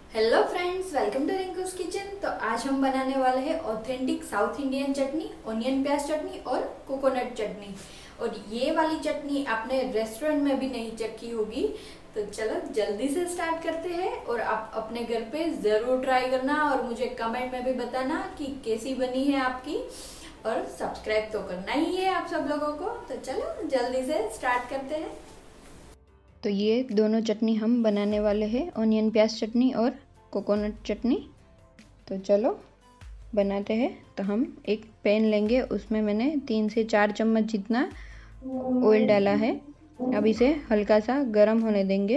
Hello friends, welcome to Rinku's kitchen. तो आज हम बनाने वाले हैं authentic south Indian chutney, onion प्याज चटनी और कोकोनट चटनी। और ये वाली चटनी आपने रेस्टोरेंट में भी नहीं चखी होगी। तो चलो जल्दी से स्टार्ट करते हैं और आप अपने घर पे ज़रूर ट्राई करना और मुझे कमेंट में भी बताना कि कैसी बनी है आपकी। और सब्सक्राइब तो करना ही है आप सब लोगों को। तो चलो जल्दी से स्टार्ट करते हैं। तो ये दोनों चटनी हम बनाने वाले हैं, ऑनियन प्याज चटनी और कोकोनट चटनी। तो चलो बनाते हैं। तो हम एक पैन लेंगे, उसमें मैंने 3 से 4 चम्मच जितना ऑयल डाला है। अब इसे हल्का सा गर्म होने देंगे।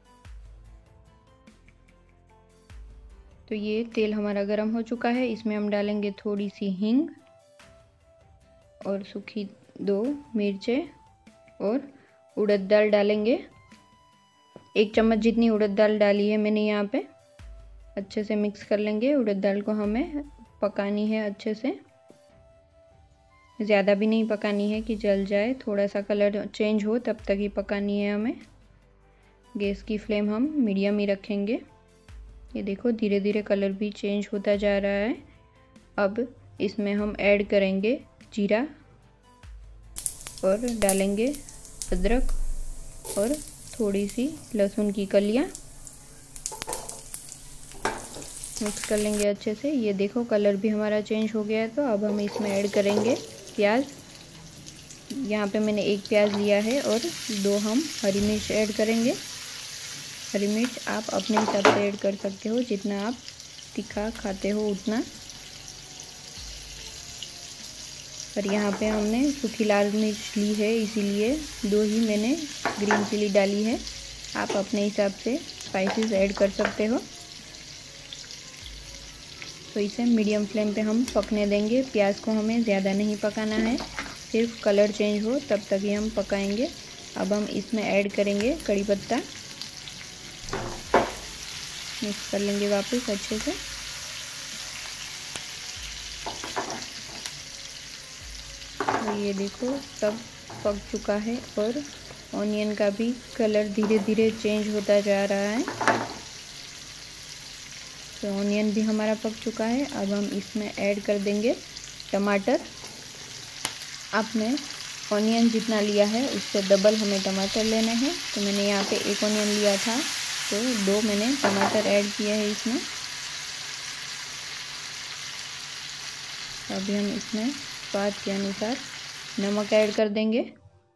तो ये तेल हमारा गर्म हो चुका है। इसमें हम डालेंगे थोड़ी सी हींग और सूखी 2 मिर्चें और उड़द दाल डालेंगे। 1 चम्मच जितनी उड़द दाल डाली है मैंने यहाँ पे। अच्छे से मिक्स कर लेंगे। उड़द दाल को हमें पकानी है अच्छे से, ज़्यादा भी नहीं पकानी है कि जल जाए। थोड़ा सा कलर चेंज हो तब तक ही पकानी है हमें। गैस की फ्लेम हम मीडियम ही रखेंगे। ये देखो धीरे धीरे कलर भी चेंज होता जा रहा है। अब इसमें हम ऐड करेंगे जीरा और डालेंगे अदरक और थोड़ी सी लहसुन की कलियाँ। मिक्स कर लेंगे अच्छे से। ये देखो कलर भी हमारा चेंज हो गया है। तो अब हम इसमें ऐड करेंगे प्याज। यहाँ पे मैंने 1 प्याज लिया है और 2 हम हरी मिर्च ऐड करेंगे। हरी मिर्च आप अपने हिसाब से ऐड कर सकते हो, जितना आप तीखा खाते हो उतना। और यहाँ पे हमने सूखी लाल मिर्च ली है, इसीलिए 2 ही मैंने ग्रीन चिली डाली है। आप अपने हिसाब से स्पाइसेस ऐड कर सकते हो। तो इसे मीडियम फ्लेम पे हम पकने देंगे। प्याज को हमें ज़्यादा नहीं पकाना है, सिर्फ कलर चेंज हो तब तक ही हम पकाएंगे। अब हम इसमें ऐड करेंगे कड़ी पत्ता। मिक्स कर लेंगे वापस अच्छे से। तो ये देखो सब पक चुका है और ऑनियन का भी कलर धीरे धीरे चेंज होता जा रहा है। तो ऑनियन भी हमारा पक चुका है। अब हम इसमें ऐड कर देंगे टमाटर। आपने ऑनियन जितना लिया है उससे डबल हमें टमाटर लेने हैं। तो मैंने यहाँ पे 1 ऑनियन लिया था, तो 2 मैंने टमाटर ऐड किए हैं इसमें। अभी हम इसमें स्वाद के अनुसार नमक ऐड कर देंगे।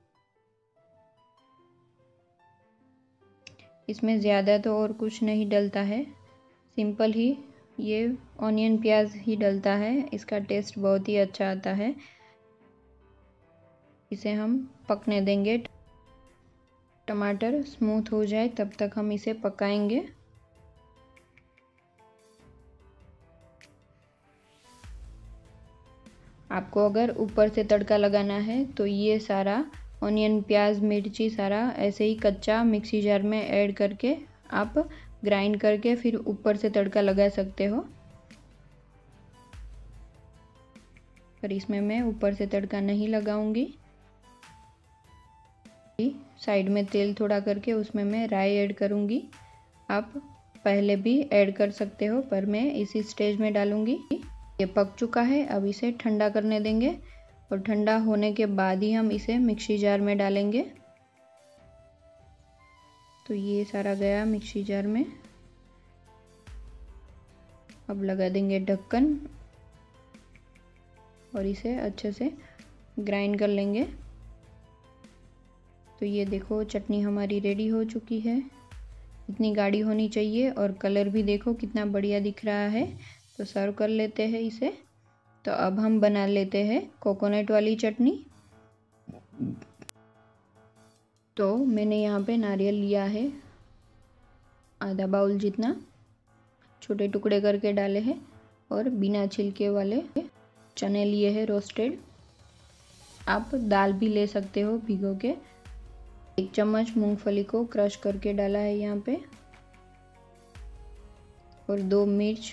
इसमें ज़्यादा तो और कुछ नहीं डलता है, सिंपल ही ये ऑनियन प्याज ही डलता है। इसका टेस्ट बहुत ही अच्छा आता है। इसे हम पकने देंगे। टमाटर स्मूथ हो जाए तब तक हम इसे पकाएंगे। आपको अगर ऊपर से तड़का लगाना है तो ये सारा ऑनियन प्याज मिर्ची सारा ऐसे ही कच्चा मिक्सी जार में ऐड करके आप ग्राइंड करके फिर ऊपर से तड़का लगा सकते हो। पर इसमें मैं ऊपर से तड़का नहीं लगाऊंगी। साइड में तेल थोड़ा करके उसमें मैं राई ऐड करूंगी। आप पहले भी ऐड कर सकते हो, पर मैं इसी स्टेज में डालूंगी। ये पक चुका है। अब इसे ठंडा करने देंगे और ठंडा होने के बाद ही हम इसे मिक्सी जार में डालेंगे। तो ये सारा गया मिक्सी जार में। अब लगा देंगे ढक्कन और इसे अच्छे से ग्राइंड कर लेंगे। तो ये देखो चटनी हमारी रेडी हो चुकी है। इतनी गाढ़ी होनी चाहिए और कलर भी देखो कितना बढ़िया दिख रहा है। तो सर्व कर लेते हैं इसे। तो अब हम बना लेते हैं कोकोनट वाली चटनी। तो मैंने यहाँ पे नारियल लिया है आधा बाउल जितना, छोटे टुकड़े करके डाले हैं। और बिना छिलके वाले चने लिए हैं रोस्टेड। आप दाल भी ले सकते हो भिगो के। 1 चम्मच मूंगफली को क्रश करके डाला है यहाँ पे। और 2 मिर्च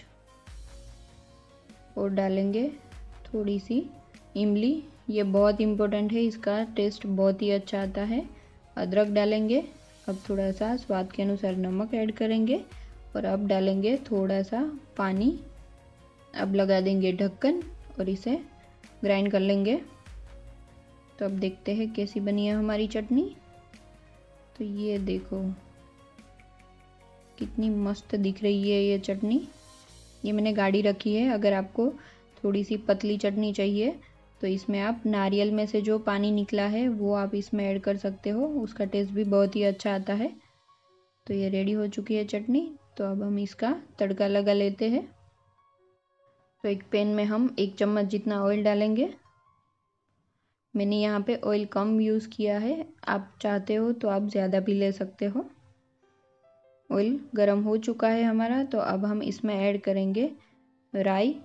और डालेंगे थोड़ी सी इमली। ये बहुत इम्पोर्टेंट है, इसका टेस्ट बहुत ही अच्छा आता है। अदरक डालेंगे। अब थोड़ा सा स्वाद के अनुसार नमक ऐड करेंगे और अब डालेंगे थोड़ा सा पानी। अब लगा देंगे ढक्कन और इसे ग्राइंड कर लेंगे। तो अब देखते हैं कैसी बनी है हमारी चटनी। तो ये देखो कितनी मस्त दिख रही है ये चटनी। ये मैंने गाढ़ी रखी है। अगर आपको थोड़ी सी पतली चटनी चाहिए तो इसमें आप नारियल में से जो पानी निकला है वो आप इसमें ऐड कर सकते हो, उसका टेस्ट भी बहुत ही अच्छा आता है। तो ये रेडी हो चुकी है चटनी। तो अब हम इसका तड़का लगा लेते हैं। तो एक पैन में हम 1 चम्मच जितना ऑयल डालेंगे। मैंने यहाँ पे ऑयल कम यूज़ किया है, आप चाहते हो तो आप ज़्यादा भी ले सकते हो। ऑयल गरम हो चुका है हमारा। तो अब हम इसमें ऐड करेंगे राई,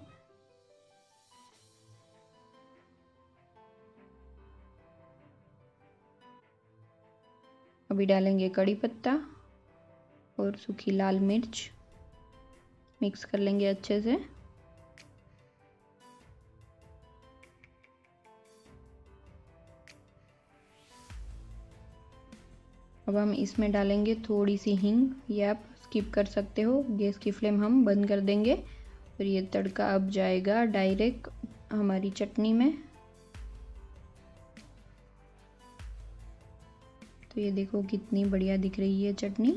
अभी डालेंगे कड़ी पत्ता और सूखी लाल मिर्च। मिक्स कर लेंगे अच्छे से। अब हम इसमें डालेंगे थोड़ी सी हींग, ये आप स्किप कर सकते हो। गैस की फ्लेम हम बंद कर देंगे और ये तड़का अब जाएगा डायरेक्ट हमारी चटनी में। तो ये देखो कितनी बढ़िया दिख रही है चटनी।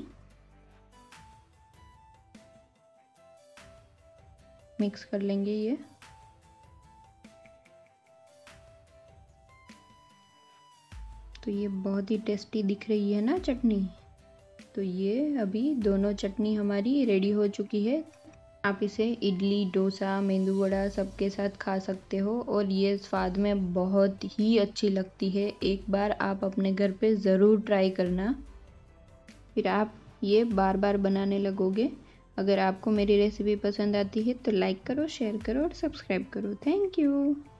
मिक्स कर लेंगे ये। तो ये बहुत ही टेस्टी दिख रही है ना चटनी। तो ये अभी दोनों चटनी हमारी रेडी हो चुकी है। आप इसे इडली, डोसा, मेंदू वड़ा सबके साथ खा सकते हो और ये स्वाद में बहुत ही अच्छी लगती है। एक बार आप अपने घर पे ज़रूर ट्राई करना, फिर आप ये बार बार बनाने लगोगे। अगर आपको मेरी रेसिपी पसंद आती है तो लाइक करो, शेयर करो और सब्सक्राइब करो। Thank you.